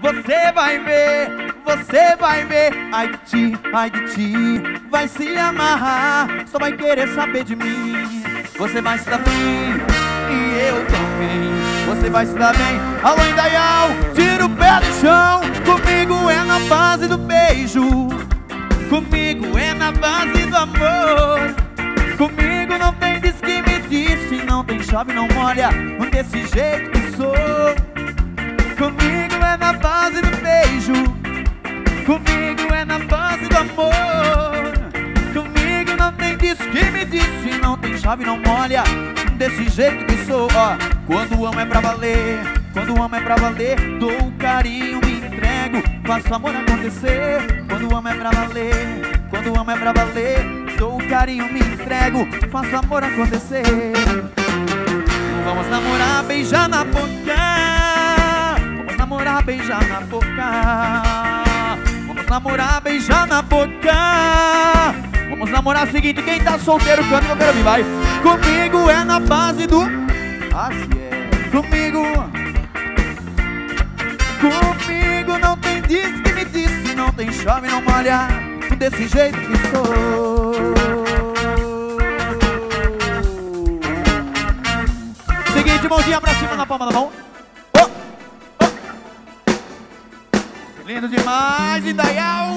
Você vai ver, você vai ver. Ai de ti, vai se amarrar, só vai querer saber de mim. Você vai se dar bem, e eu também. Você vai se dar bem. Alô, Indaial, tira o pé do chão. Comigo é na base do beijo, comigo é na base do amor. Comigo não tem diz que me disse, não tem chove, não molha, desse jeito que sou. Comigo é na base do beijo, comigo é na base do amor. Comigo não tem diz que me disse, não tem chave, não molha, desse jeito que sou. Ó, quando amo é pra valer, quando amo é pra valer, dou carinho, me entrego, faço amor acontecer. Quando amo é pra valer, quando amo é pra valer, dou carinho, me entrego, faço amor acontecer. Vamos namorar, beijar na boca. Vamos namorar, beijar na boca. Vamos namorar, beijar na boca. Vamos namorar, seguinte, quem tá solteiro canta que eu quero ouvir, vai. Comigo é na base do... Comigo não tem diz que me disse, não tem chove, não molha, desse jeito que sou. Seguinte, mãozinha pra cima na palma da mão. Oh, oh. Lindo demais, Indaial.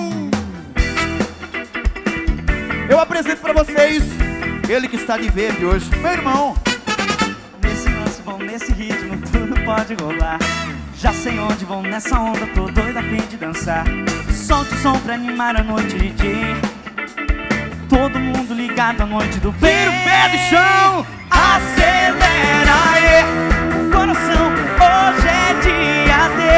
Eu apresento pra vocês ele que está de verde hoje, meu irmão. Nesse lance bom, nesse ritmo, tudo pode rolar. Já sei onde vão nessa onda, tô doida a fim de dançar. Solte o som pra animar a noite, DJ. Todo mundo ligado à noite do bem. Tira o pé do chão. Acelera aí o coração, hoje é dia D.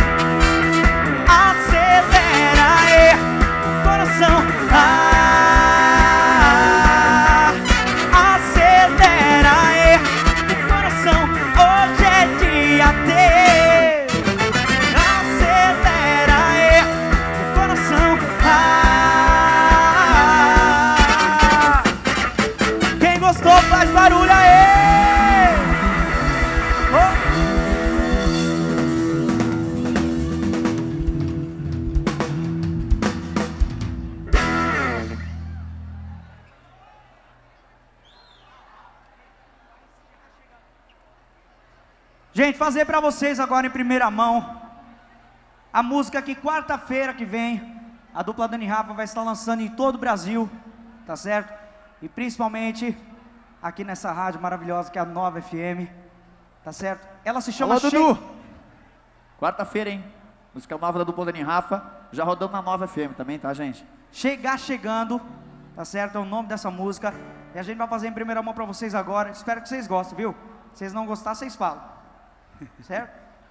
Acelera aí o coração. Acelera aí o coração, hoje é dia D. Acelera aí o coração. Quem gostou faz barulho aí. Gente, fazer pra vocês agora em primeira mão a música que quarta-feira que vem a dupla Dani e Rafa vai estar lançando em todo o Brasil, tá certo? E principalmente aqui nessa rádio maravilhosa que é a Nova FM, tá certo? Ela se chama... Alô, Dudu! Quarta-feira, hein? Música nova da dupla Dani e Rafa, já rodando na Nova FM também, tá, gente? Chegar Chegando, tá certo? É o nome dessa música. E a gente vai fazer em primeira mão pra vocês agora. Espero que vocês gostem, viu? Se vocês não gostarem, vocês falam. Certo?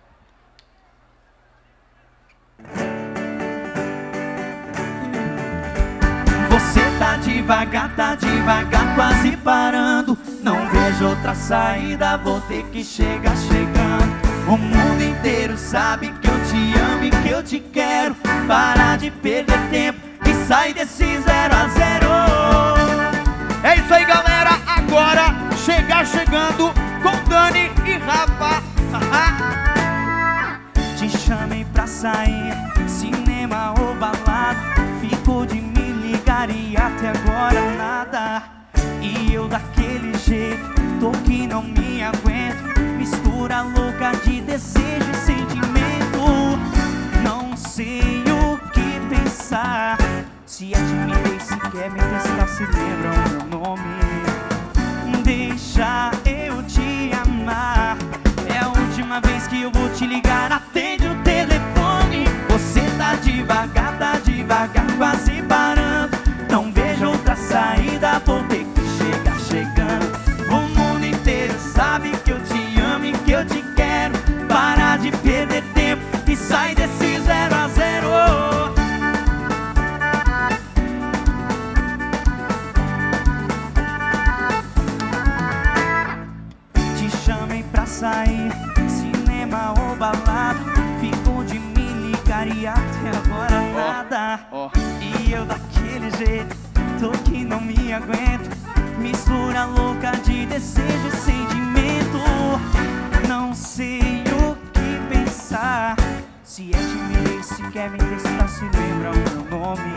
Você tá devagar, quase parando. Não vejo outra saída, vou ter que chegar chegando. O mundo inteiro sabe que eu te amo e que eu te quero. Para de perder tempo e sai desse 0 a 0. É isso aí, galera. Agora, chegar chegando com Dani e Rafa. Te chamei pra sair, cinema ou balada. Ficou de me ligar e até agora nada. E eu daquele jeito, tô que não me aguento. Mistura louca de desejo e sentimento. Não sei o que pensar. Se é timidez, se quer me testar, se lembra o meu nome. Deixa eu te amar. É a última vez que eu vou te ligar, atende o telefone. Você tá devagar, quase parando. Não vejo outra saída, vou ter que chegar chegando. O mundo inteiro sabe que eu te amo e que eu te quero. Para de perder tempo e sai desse 0 a 0. Te chamei pra sair, cinema ou balada. Ficou de me ligar e até agora nada. E eu daquele jeito, tô que não me aguento. Mistura louca de desejo e sentimento. Não sei o que pensar. Se é timidez, se quer me testar, se lembra o meu nome.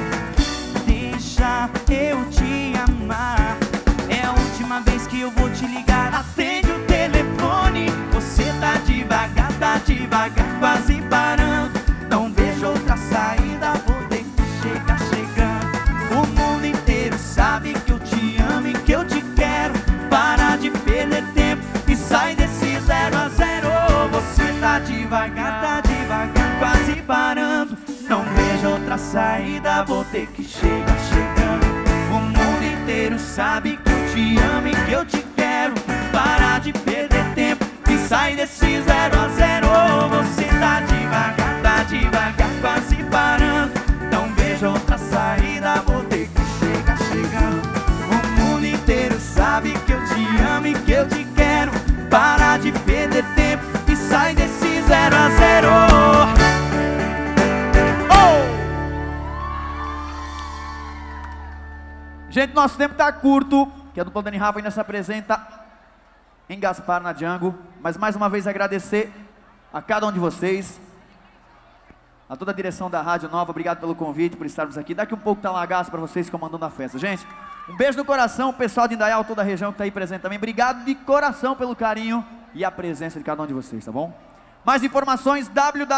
Deixa eu te amar. É a última vez que eu vou te ligar. Atende o telefone. Você tá devagar, quase parando. Não vejo outra saída, vou ter que chegar chegando. O mundo inteiro sabe que eu te amo e que eu te quero. Para de perder tempo e sai desse 0 a 0. Você tá devagar, quase parando. Não vejo outra saída, vou ter que chegar chegando. O mundo inteiro sabe que eu te amo e que eu te quero. Para de perder tempo e sai desse 0 a 0. Você tá devagar, quase parando. Não vejo outra saída, vou ter que chegar chegando. O mundo inteiro sabe que eu te amo e que eu te quero. Para de perder tempo e sai desse 0 a 0. Gente, nosso tempo tá curto, que a dupla Dani e Rafa ainda se apresenta em Gaspar, na Django. Mas mais uma vez agradecer a cada um de vocês, a toda a direção da Rádio Nova. Obrigado pelo convite, por estarmos aqui. Daqui um pouco tá Lagaço pra vocês comandando a festa. Gente, um beijo no coração, o pessoal de Indaial, toda a região que tá aí presente também. Obrigado de coração pelo carinho e a presença de cada um de vocês, tá bom? Mais informações,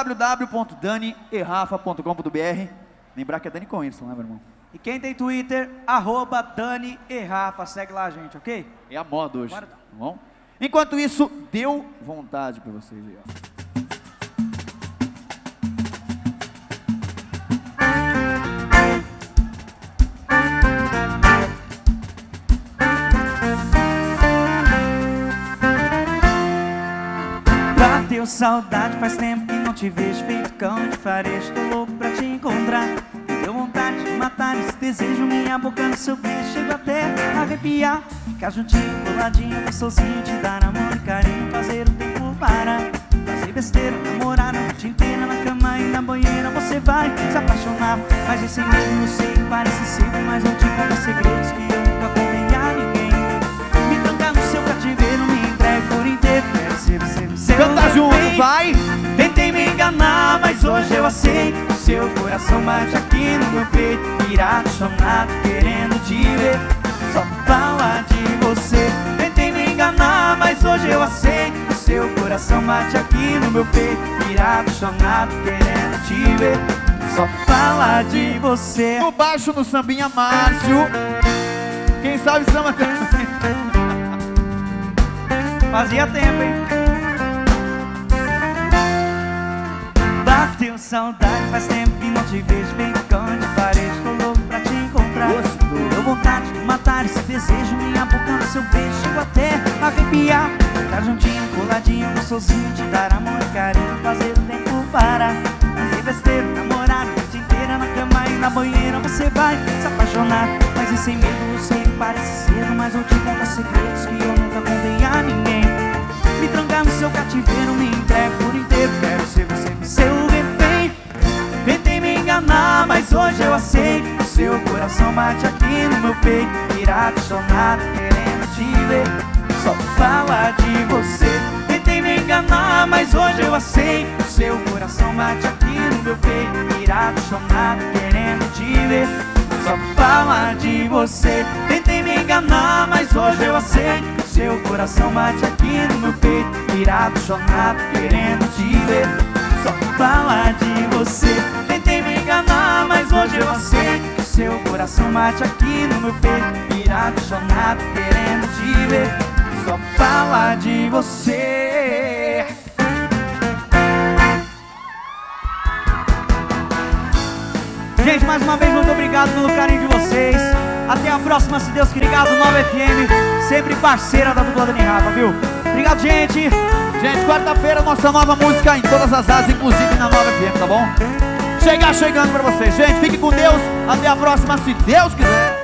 www.danierrafa.com.br. Lembrar que é Dani com Y, né, meu irmão? E quem tem Twitter, @Dani e Rafa, segue lá a gente, ok? É a moda hoje, tá bom? Enquanto isso, deu vontade pra vocês aí, ó. Bateu saudade, faz tempo que não te vejo. Feito cão de farejo, tô louco pra te encontrar. Deu vontade de matar esse desejo. Minha boca no seu beijo, chego até a arrepiar. Ficar juntinho, coladinho, gostosinho. Te dar amor e carinho, fazer o tempo parar. Fazer besteira, namorar a noite inteira. Na cama e na banheira você vai se apaixonar. Mas esse medo eu sei, parece cedo, mas eu te conto segredos que eu nunca contei a ninguém. Me trancar no seu cativeiro, me entregue por inteiro. Quero ser você no seu Canta junto, vai! Tentei me enganar, mas hoje eu aceito. Seu coração bate aqui no meu peito, pirado, chonado, querendo te ver. Só fala de você. Tentei me enganar, mas hoje eu aceito. Seu coração bate aqui no meu peito, pirado, chonado, querendo te ver. Só fala de você. No baixo, no sambinha, Márcio. Quem sabe samba também. Fazia tempo, hein? Bateu saudade, faz tempo que não te vejo. Vem cão de parede, tô louco pra te encontrar. Deu vontade de matar esse desejo. Minha boca no seu beijo, chego até a arrepiar. Ficar juntinho, coladinho, gostosinho. Te dar amor e carinho, fazer o tempo parar. Fazer besteira, namorar a noite inteira. Na cama e na banheira você vai se apaixonar. Mas e sem medo, eu sei que parece cedo, mas eu te conto segredos que eu nunca contei a ninguém. Me trancar no seu cativeiro, me entrego por inteiro. Quero ser você no seu refém. Tentei me enganar, mas hoje eu aceito. Seu coração bate aqui no meu peito, pirado, chonado, querendo te ver. Só fala de você. Tentei me enganar, mas hoje eu aceito. Seu coração bate aqui no meu peito, pirado, chonado, querendo te ver. Só fala de você. Tentei me enganar, mas hoje eu aceito. Seu coração bate aqui no meu peito, pirado, chonado, querendo te ver. Só fala de você. Tentei me enganar, mas hoje eu aceito. Seu coração bate aqui no meu peito, pirado, chonado, querendo te ver. Só fala de você. Gente, mais uma vez, muito obrigado pelo carinho de vocês. Até a próxima, se Deus quiser. Obrigado, Nova FM, sempre parceira da dupla Dani e Rafa, viu? Obrigado, gente. Gente, quarta-feira, nossa nova música em todas as áreas, inclusive na Nova FM, tá bom? Chegando pra vocês. Gente, fique com Deus. Até a próxima, se Deus quiser.